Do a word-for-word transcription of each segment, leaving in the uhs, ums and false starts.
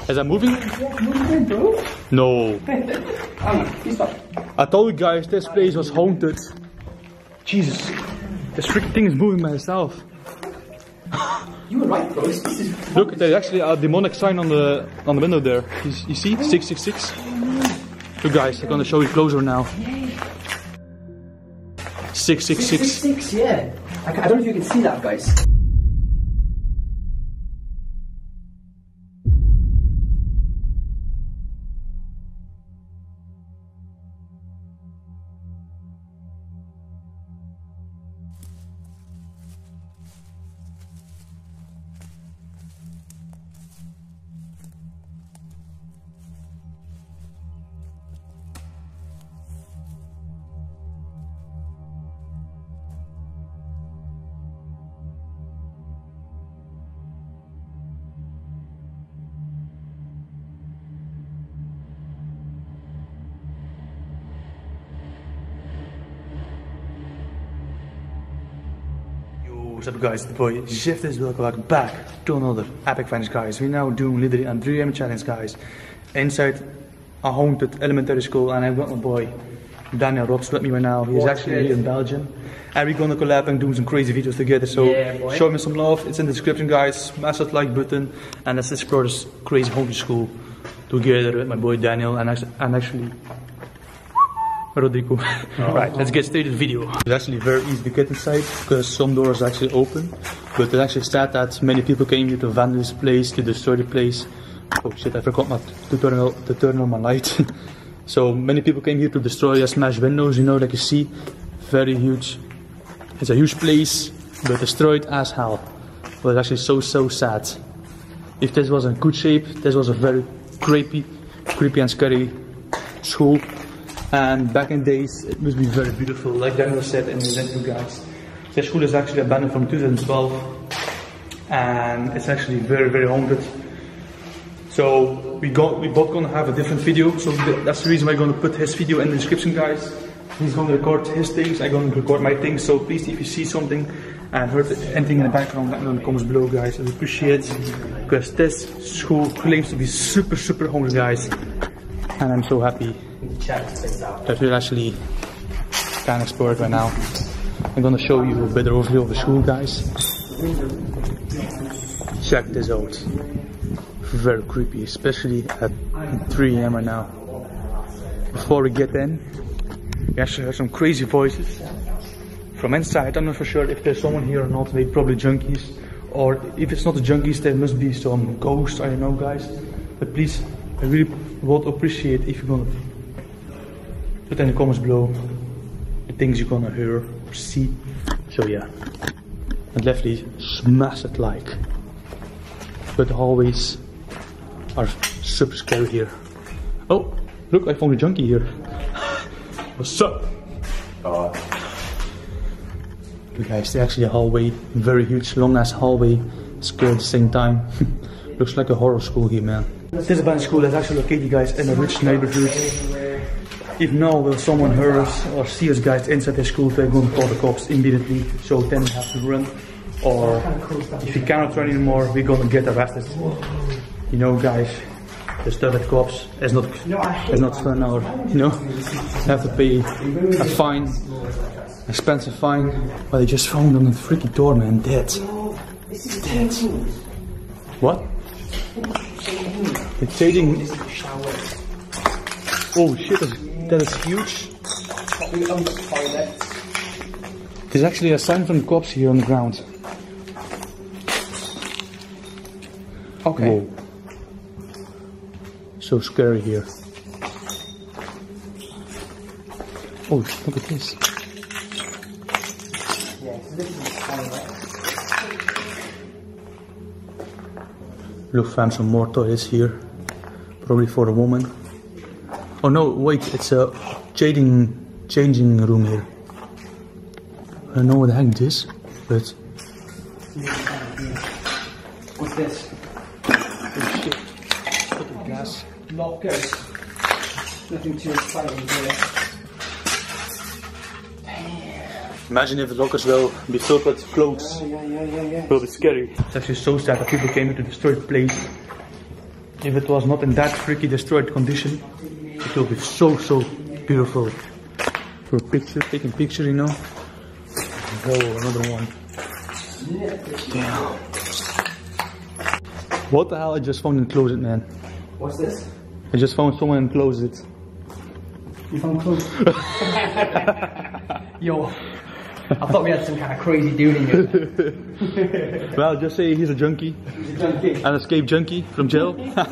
Is that moving? Yeah, moving, bro. No. Stop. I told you guys this place was haunted. Jesus. This freaking thing is moving by itself. You were right, bro. Look, there's actually a demonic sign on the on the window there. You, you see? six six six. Look guys, I'm gonna show you closer now. six six six. six six six, yeah. I, I don't know if you can see that, guys. What's up guys, the boy Shift is welcome back to another epic finds guys. We're now doing literally a three A M challenge guys inside a haunted elementary school, and I've got my boy Daniel Robs with me right now. He's What's actually good? here in Belgium, and we're gonna collab and do some crazy videos together, so Yeah, show me some love. It's in the description guys, smash that like button and let's explore this crazy haunted school together with my boy Daniel and, actually, and actually Rodrigo. Oh. Right, let's get straight to the video. It's actually very easy to get inside because some doors are actually open, but it actually said that many people came here to vandalize this place, to destroy the place. Oh shit, I forgot my, to, turn on, to turn on my light. So many people came here to destroy and smash windows, you know, like you see. Very huge. It's a huge place, but destroyed as hell. But it's actually so, so sad. If this was in good shape, this was a very creepy, creepy and scary school. And back in days, it must be very beautiful, like Daniel said in the interview guys. This school is actually abandoned from two thousand twelve, and it's actually very, very haunted. So we got, we both gonna have a different video, so th that's the reason why I'm gonna put his video in the description guys. He's gonna record his things, I'm gonna record my things, so please if you see something and heard anything in the background, let me know in the comments below guys. I would appreciate it, because this school claims to be super, super haunted guys. And I'm so happy that we're actually can explore it right now. I'm gonna show you a better overview of the school guys. Check this out. Very creepy, especially at three A M right now. Before we get in, we actually heard some crazy voices from inside. I don't know for sure if there's someone here or not, maybe probably junkies. Or if it's not the junkies, there must be some ghosts, I don't know guys. But please, I really would appreciate if you're gonna put in the comments below the things you're gonna hear or see. So yeah, and definitely smash that like. But the hallways are super scary here. Oh, look, I found a junkie here. What's up? Uh. Look guys, there's actually a hallway, very huge, long ass hallway, scary at the same time. Looks like a horror school here, man. This abandoned school is actually located guys in a rich neighborhood. If now will someone hear us or see us guys inside the school, they're going to call the cops immediately, so then we have to run. Or if you cannot run anymore, we're going to get arrested. You know guys, the stuff with cops is not, is not fun, or you know, you have to pay a fine, expensive fine. But they just found on the freaking door, man, dead. Dead. What? It's changing. Oh shit, that is huge. There's actually a sign from the cops here on the ground. Okay. Whoa. So scary here. Oh, look at this. Look, found some more toilets here. Probably for a woman. Oh no, wait, it's a changing, changing room here. I don't know what the heck it is, but... What's this? Oh shit. Look at gas. Lockers. Nothing too exciting here. Imagine if the lockers will be filled with clothes. Yeah, yeah, yeah, yeah. It will be scary. It's actually so sad that people came here to destroy the place. if it was not in that freaky destroyed condition, it will be so so beautiful for a picture, taking picture, you know. Oh, another one. Damn. What the hell? I just found in closet, man. What's this? I just found someone in closet. You found clothes? Yo, I thought we had some kind of crazy dude in here. Well, just say he's a junkie. He's a junkie. An escaped junkie from jail.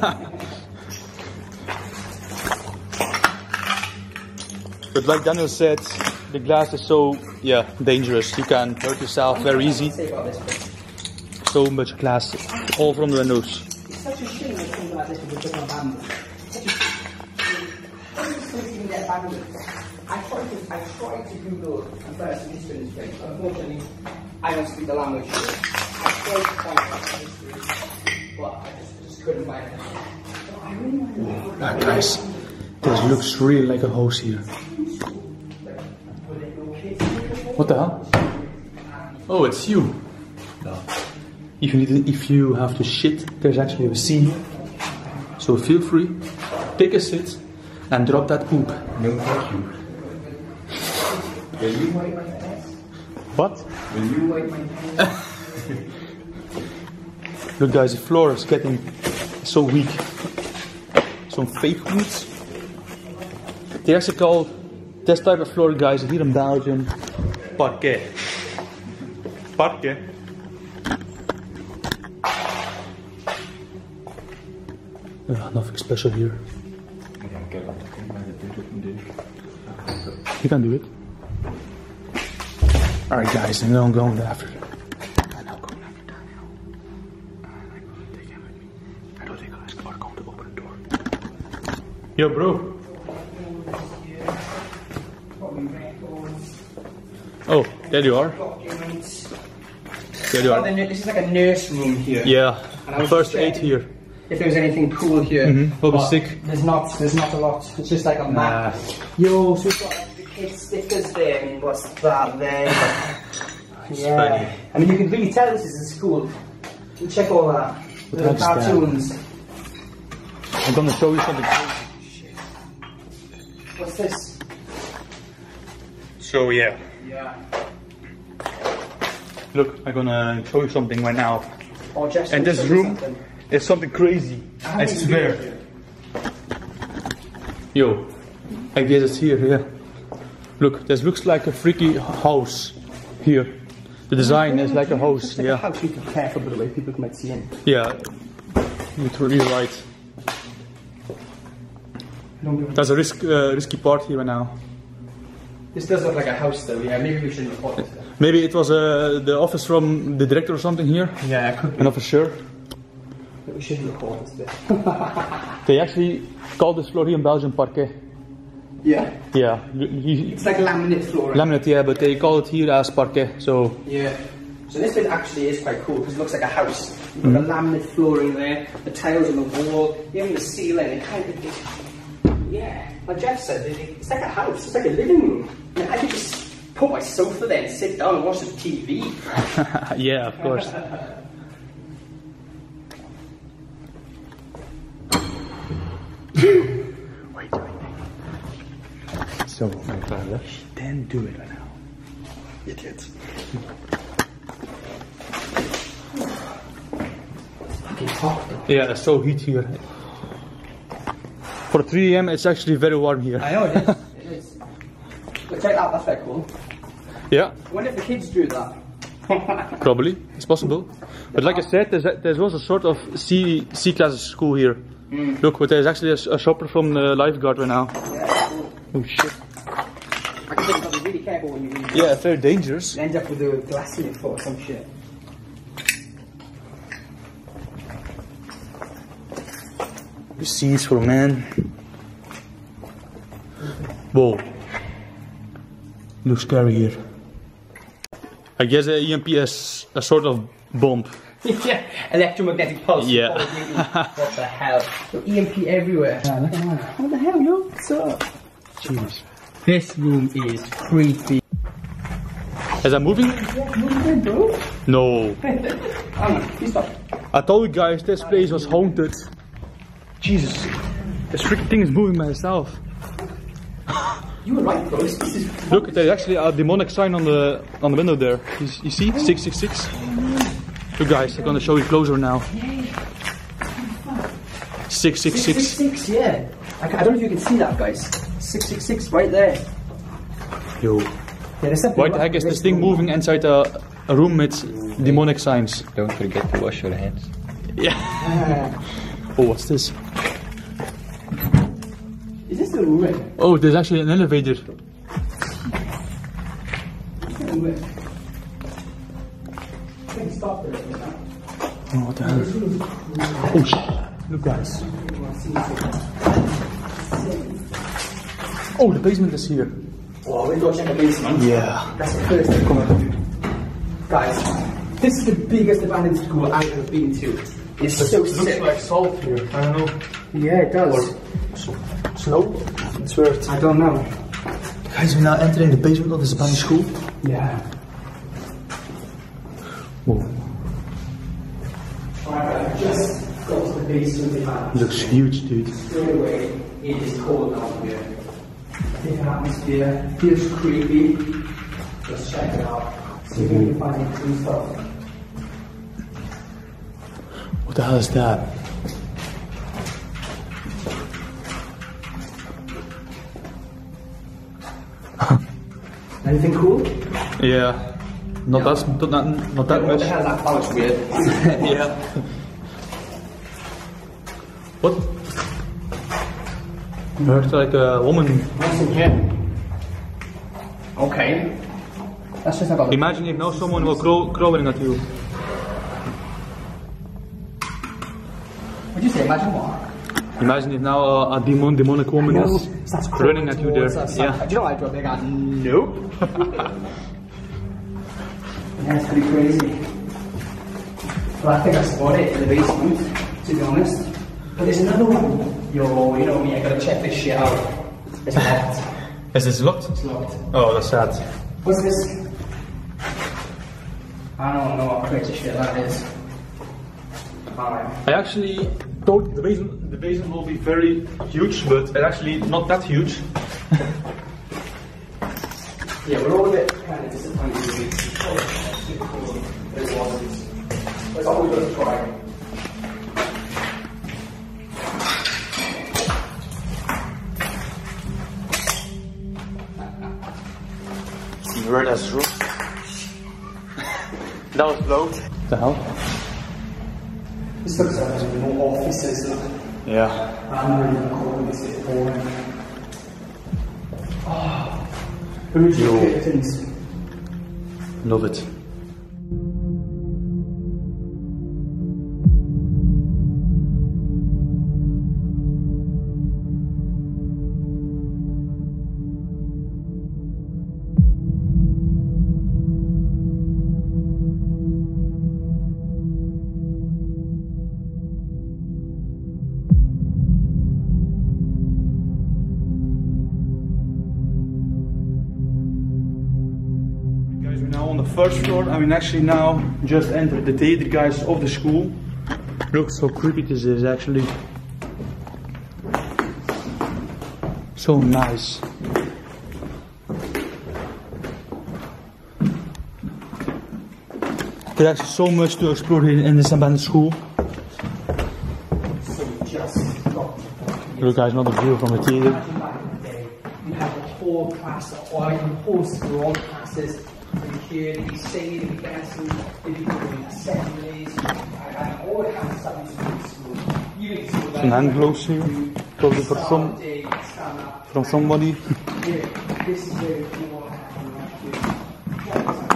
But like Daniel said, the glass is so, yeah, dangerous. You can hurt yourself very easy. So much glass all from the windows. It's such a shame that something like this would be on bamboo. I tried to, I tried to Google First History in Spain, but unfortunately, I don't speak the language. I tried to find First History, but I just, just couldn't find it. I really want to know. Ah, guys, this looks really like a house here. What the hell? Oh, it's you. No. If you need to, if you have to shit, there's actually a seat. So feel free, take a sit, and drop that poop. No, thank you. Will you wipe my ass? What? Will you wipe my ass? Look guys, the floor is getting so weak. Some fake woods. They actually call this type of floor, guys, here in Belgium, parquet. Parquet. Uh, nothing special here. You can do it. Alright guys, and then I'm going after them. I'm now going after Daniel. And I'm going to take him with me. I don't think guys are going to open the door. Yo bro. Oh, there you are. There you are. This is like a nurse room here. Yeah, And I was first just aid checking here. If there's anything cool here. Mm-hmm. We'll be but sick. There's not, there's not a lot. It's just like a map. Yo, so we've got like the kids stickers there. I mean, what's that there? Yeah. funny. I mean, you can really tell this is a school. You check all that. What The the heck's that? cartoons. I'm gonna show you something crazy. What's this? So yeah. Yeah. Look, I'm gonna show you something right now. Or just And this room is something crazy. I think swear. Yo, I guess it's here, yeah. Look, this looks like a freaky house here. The design is like a house, like yeah. a house, you have to be careful with the way people might see in. Yeah, you're really right. That's a risk, uh, risky part here right now. This does look like a house though, yeah, maybe we shouldn't report this. Maybe it was uh, the office from the director or something here. Yeah, it could be. An officer. But we shouldn't report this bit. They actually call this floor here in Belgium parquet. Yeah. Yeah, he, It's like laminate flooring. laminate, yeah, but they call it here as parquet, so... Yeah. So this bit actually is quite cool because it looks like a house. You've got mm-hmm. the laminate flooring there, the tiles on the wall, even the ceiling, it kind of is... Yeah, like Jeff said, it's like a house, it's like a living room. And I could just put my sofa there and sit down and watch the T V. Yeah, of course. Wait, wait, wait. So, my father, then do it right now. Idiot. Fucking hot though. Yeah, it's so heat here. For three A M it's actually very warm here. I know it is. It is. But check out, that's very cool. Yeah. I wonder if the kids do that. Probably, it's possible. But like I said, there's, there's also sort of C, C class school here. Mm. Look, but there's actually a, a shopper from the lifeguard right now. Yeah, that's cool. Oh shit. I think you've got to be really careful when you read. Yeah, very dangerous. You end up with a glass in your foot or some shit. The seats for man. Whoa. Looks scary here. I guess a E M P is a sort of bomb. Yeah, electromagnetic pulse. Yeah. What the hell? Got E M P everywhere. Yeah, look at that. What the hell, yo? What's up? Jeez. This room is creepy. Is that moving? Yeah, moving in, bro. No. Hang on, please stop. I told you guys this place was haunted. Jesus, this freaking thing is moving by itself. You were right, bro. This is Look, there's actually a demonic sign on the on the window there. You, you see, six six six. Look, guys, I'm gonna show you closer now. Six six six, six. six, yeah. I, ca- I don't know if you can see that, guys. Six six six, right there. Yo, Yeah, there's something why the right heck is there. this thing moving inside a, a room with demonic signs? Don't forget to wash your hands. Yeah. Uh, Oh, what's this? is this the room? Oh, there's actually an elevator. Stop there. Oh, what the hell? Oh shit! Look, guys. Oh, the basement is here. Oh, we're going to check the basement. Yeah. That's the first thing coming up. Guys, this is the biggest abandoned school I've ever been to. It's so sick. like salt here. I don't know. Yeah, it does. Snow? It's weird. I don't know. Guys, we're now entering the basement of this abandoned school. Yeah. Whoa. Alright, I just got to the basement behind. It looks huge, dude. Straight away, it is cold down here. Different atmosphere, feels creepy. Let's check it out. See if we can find any cool stuff. What the hell is that? Anything cool? Yeah. Not that, not, not, not that What much. the hell is that? That looks weird. Yeah. What? I heard like a woman. What's in here? Okay. That's just about the Imagine if now someone will crawl, crawling at you. What'd you say? Imagine what? Imagine if now a, a demon, demonic woman No, is starts running at you there. towards us. Yeah. Do you know what I dropped? They got Nope. yeah, it's pretty crazy. Well, I think that's about it in the basement, to be honest. But there's another one. Yo, you know me, I gotta check this shit out. It's locked. Is this locked? It's locked. Oh, that's sad. What's this? I don't know what crazy shit that is. Alright. I actually thought the basement, the basement will be very huge, but it's actually not that huge. Yeah, we're all a bit kind of disappointed with it. Oh, super cool. But it wasn't. But it's always worth a try. You heard that true? That was low. What the hell? This looks like there's no offices. Look. Yeah. I'm really calling this bit boring. Oh, original Yo. curtains. Love it. Guys, we're now on the first floor. I mean, actually now just entered the theater, guys, of the school. Look so creepy this is, actually. So nice. There's actually so much to explore here in this abandoned school. So we just got Look, guys, another view from the theater. Imagine back in the day, you have a whole class, or even hosts for all classes. And here, they'd be singing, they'd be dancing, they'd be doing assemblies, and, and all kinds of stuff used to be in school. You can see Some hand gloves here, probably for some, day, stand up. from somebody. Here, this is where people are having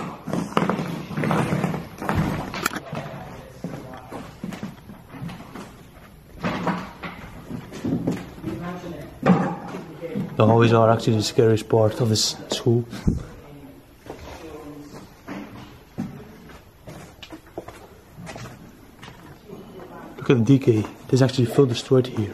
The hallways are actually the scariest part of this school. Look at the decay. There's actually full destroyed here.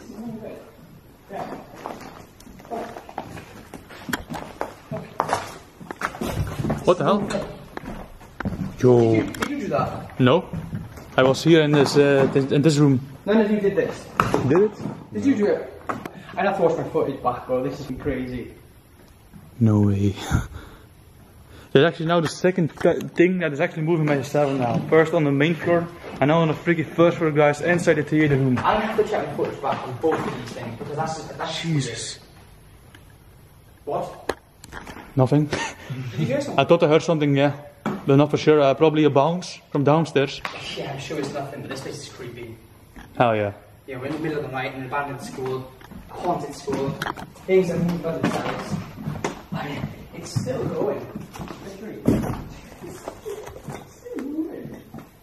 What the hell? Yo. Did you do that? No. I was here in this uh, this, in this room. None of you did this. Did it? Did you do it? I'd have to watch my footage back, bro. This is crazy. No way. There's actually now the second thing that is actually moving by itself now. First on the main floor, and now on the freaking first floor, guys, inside the theater room. I'll have to check my footage back on both of these things because that's that's Jesus. What? Nothing. Did you hear something? I thought I heard something, yeah, but not for sure. Uh, probably a bounce from downstairs. Yeah, I'm sure it's nothing, but this place is creepy. Hell yeah. Yeah, we're in the middle of the night in an abandoned school, a haunted school. Things have moved on themselves. I mean, it's still going. It's pretty. It's still moving.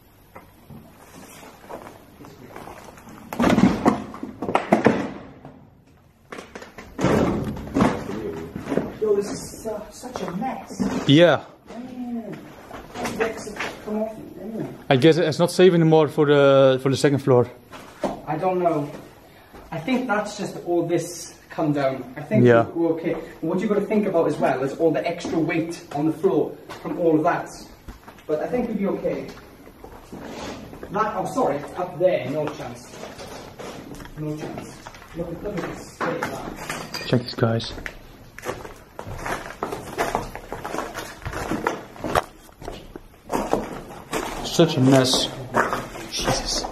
Yo, this is uh, such a mess. Yeah. Man, how bricks have come off it, anyway. I guess it's not safe anymore for the for the second floor. I don't know. I think that's just all this come down. I think Yeah. we're okay. What you've got to think about as well is all the extra weight on the floor from all of that. But I think we'll be okay. That, oh sorry, up there, no chance. No chance. Look at, look at this straight line. Check this, guys. Such a mess. Jesus.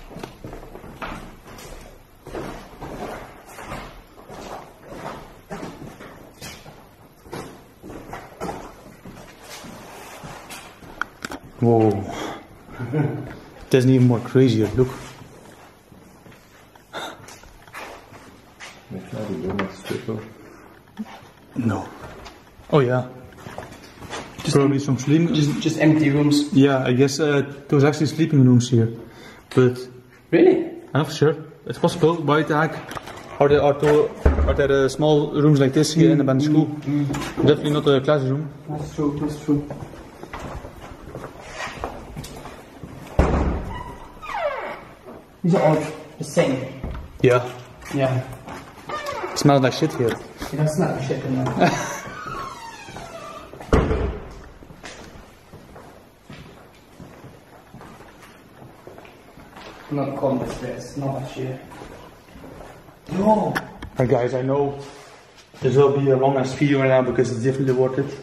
Whoa. There's even more crazier. Look. No. Oh yeah. Just probably some sleeping. Just, just empty rooms. Yeah, I guess uh, there was actually sleeping rooms here, but Really? I'm not sure. It's possible. By tag, are there are there, are there uh, small rooms like this here in the band school? Definitely not a classroom. That's true, that's true. These are all the same. Yeah. Yeah. It smells like shit here. Yeah, that's not shit in there. I'm not calling this this, not that shit. No! Alright guys, I know this will be a long ass video right now because it's definitely worth it.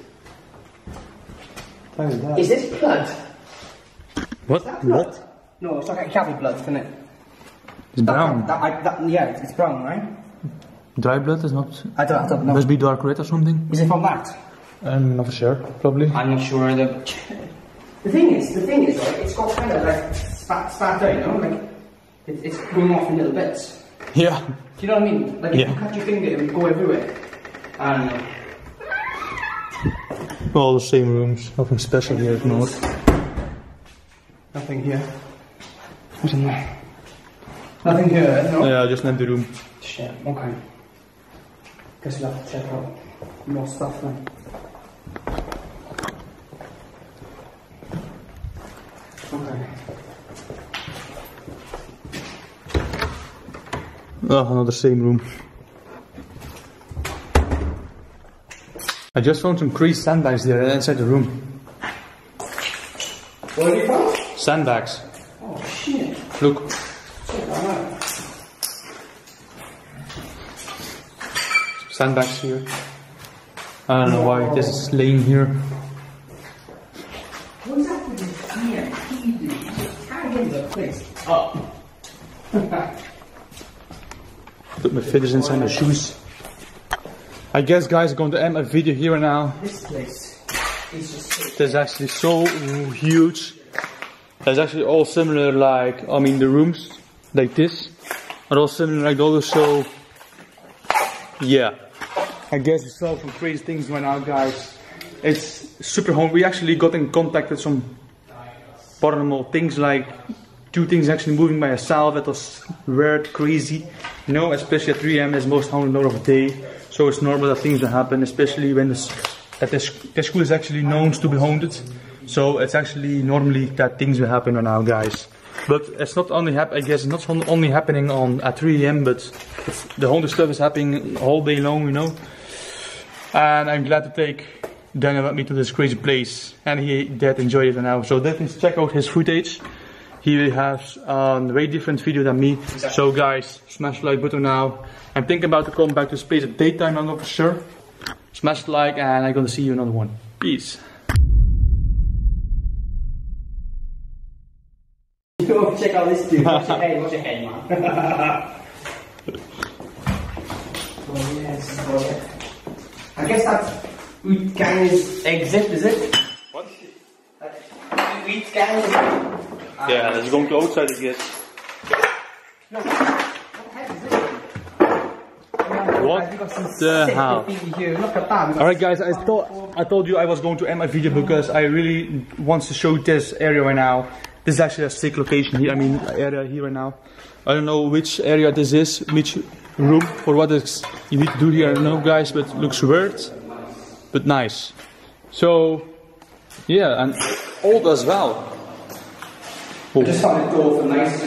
Look at that. Is this blood? What? That blood? What? No, it's like cattle blood, isn't it? It's brown. That, that, I, that, yeah, it's, it's brown, right? Dry blood is not. I don't, I don't know. Must be dark red or something. Is it from that? I'm not for sure. Probably. I'm not sure. The, the thing is, the thing is, right, it's got kind of like spat, spat out, you know? Like, it, it's going off in little bits. Yeah. Do you know what I mean? Like, if Yeah. you cut your finger, it would go everywhere. I don't know. All the same rooms. Nothing special here, if not. Nothing here. What's in there? Nothing here, no? Yeah, just an empty room. Shit, okay. Guess we'll have to check out more stuff then. Okay. Oh, another same room. I just found some crazy sandbags there inside the room. What have you found? Sandbags. Oh shit. Look. Check that out. Sandbags here. I don't know why this is laying here. What's up with this here? You can't get the place up. Put my fitters inside my shoes. I guess guys, I'm going to end my video here and now. This place is just so There's actually so huge. There's actually all similar, like, I mean the rooms, like this, are all similar like those, so yeah. I guess we saw some crazy things right now guys. It's super home. We actually got in contact with some paranormal things, like two things actually moving by itself. It was weird, crazy, you know, especially at three A M is most haunted hour of the day. So it's normal that things will happen, especially when this, that this, this school is actually known to be haunted. So it's actually normally that things will happen right now, guys. But it's not only hap- I guess it's not only happening on at three A M, but it's, the haunted stuff is happening all day long, you know. And I'm glad to take Daniel with me to this crazy place, and he did enjoy it now. So definitely check out his footage. he has a way different video than me. Exactly. So guys, smash the like button now. I'm thinking about to come back to this place at daytime, I'm not for sure. Smash the like and I'm gonna see you in another one. Peace. Go check out this dude. Watch your head, watch your head, man. Oh yes, boy. I guess that's Wheat Gang's exit, is it? What? Wheat Gang. Yeah, let's go to outside, I guess. No, what the heck is this? What the hell? Look at that. Alright guys, I thought I told you I was going to end my video because I really want to show this area right now. This is actually a sick location here, I mean area here right now. I don't know which area this is, which room, for what is you need to do here, I don't know guys, but it looks weird, but nice. So, yeah, and old as well. I just found a door for nice.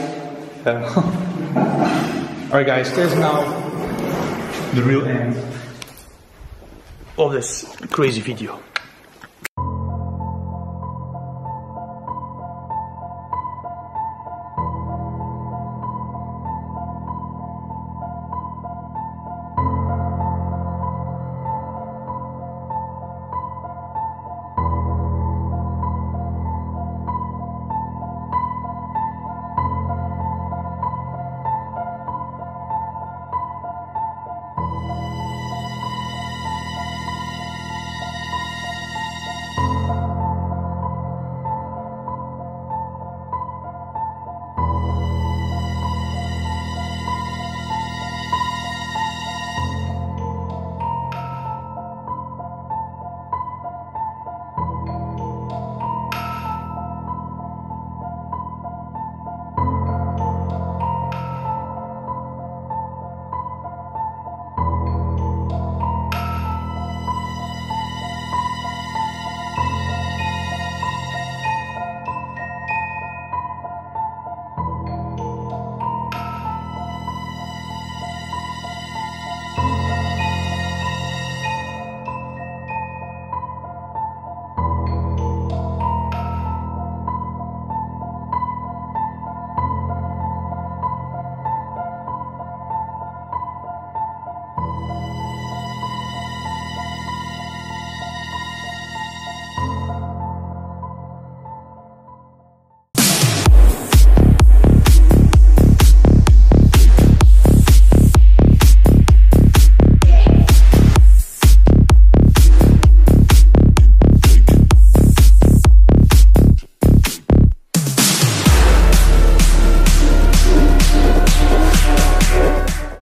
Yeah. Alright guys, this is now the real end of this crazy video.